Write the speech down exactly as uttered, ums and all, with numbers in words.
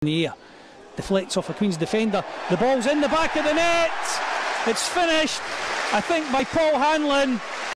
in the air. Deflects off a Queen's defender. The ball's in the back of the net. It's finished, I think, by Paul Hanlon.